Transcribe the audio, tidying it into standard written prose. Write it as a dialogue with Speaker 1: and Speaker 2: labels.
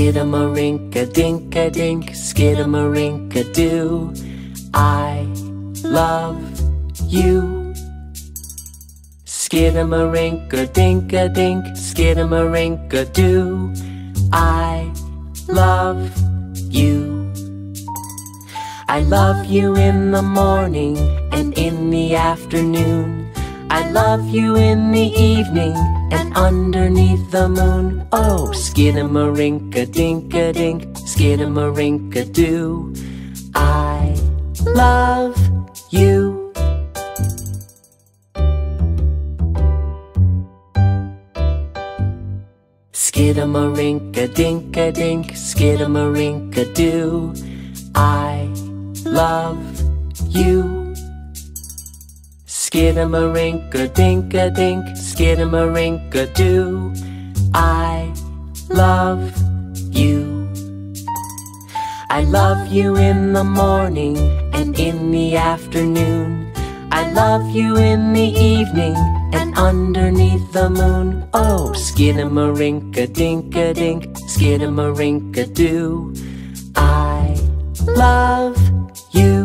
Speaker 1: Skidamarink-a-dink-a-dink, skidamarink-a-doo. I love you. Skidamarink-a-dink-a-dink, skidamarink-a-doo. I love you. I love you in the morning and in the afternoon. I love you in the evening and underneath the moon. Oh, skidamarink-a-dink-a-dink, skidamarink-a-doo. I love you. Skidamarink-a-dink-a-dink, skidamarink-a-doo. I love you. Skidamarink-a-dink-a-dink, skidamarink-a-doo. I love you. I love you in the morning and in the afternoon. I love you in the evening and underneath the moon. Oh, skidamarink-a-dink-a-dink, skidamarink-a-doo. I love you.